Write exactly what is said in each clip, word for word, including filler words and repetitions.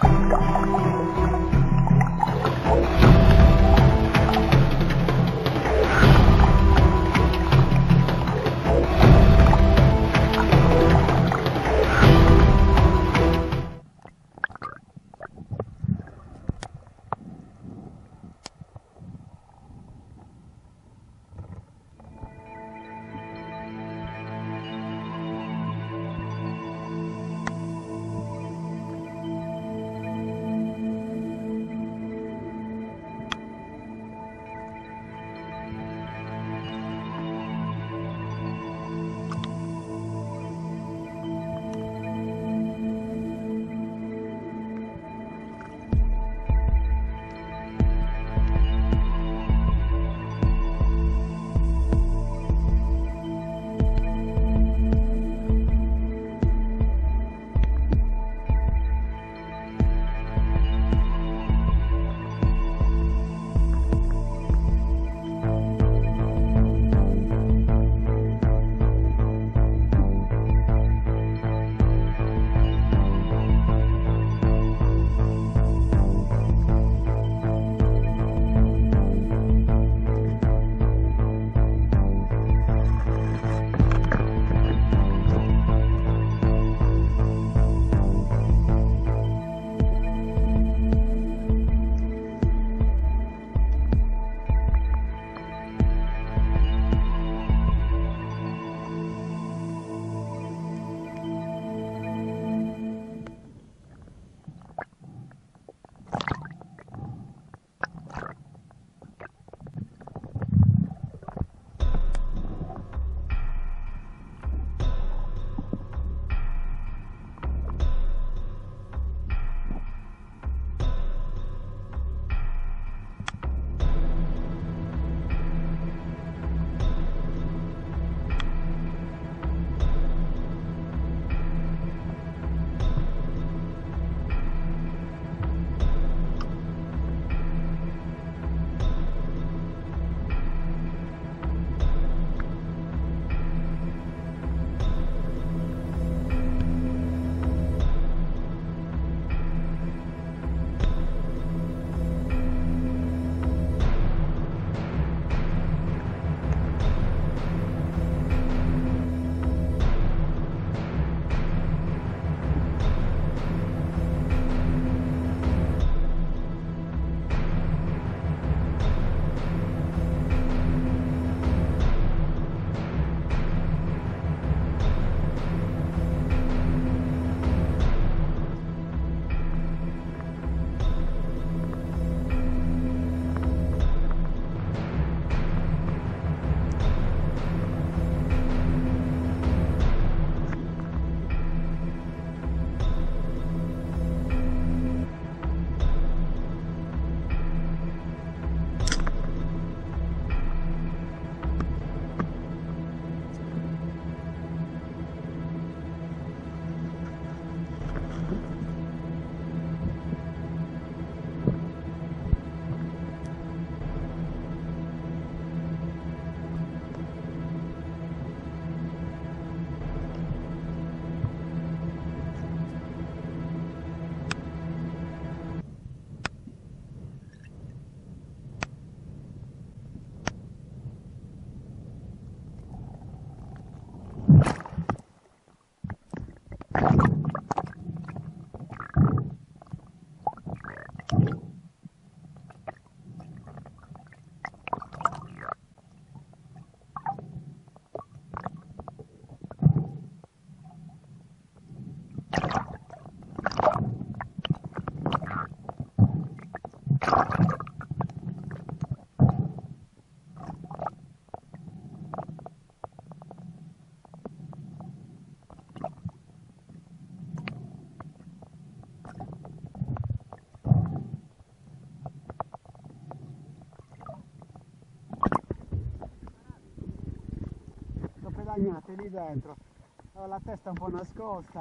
Guadagnate lì dentro, ho la testa un po' nascosta,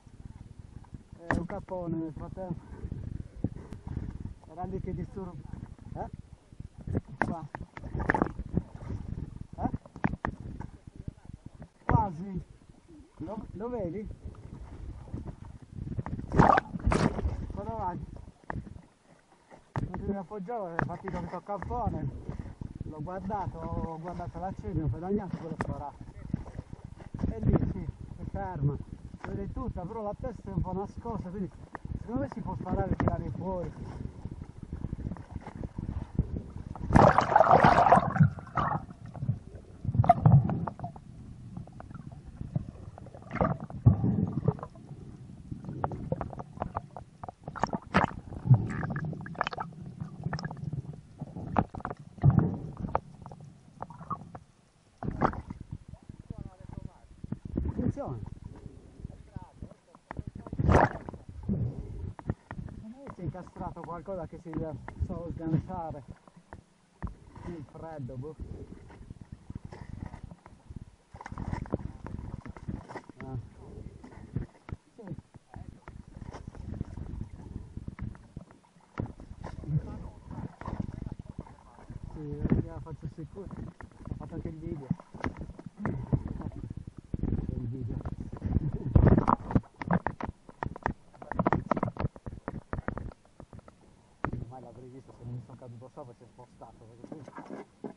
è un capone nel frattempo, era lì che disturba, eh? Qua, eh? Quasi, lo, lo vedi? Vado avanti. mi appoggiavo, è partito questo cappone, l'ho guardato, ho guardato la cena, ho pedagnato quello sparato. E lì sì, si ferma, si vede tutta, però la testa è un po' nascosta, quindi secondo me si può sparare e tirare fuori. Attenzione! Si è incastrato qualcosa che si deve solo sganciare. Il freddo, boh. Ah. Sì. Sì, la faccio sicuro. Ho fatto anche il video. Il video. Mai l'avrei visto se non mi sono caduto sopra e si è spostato perché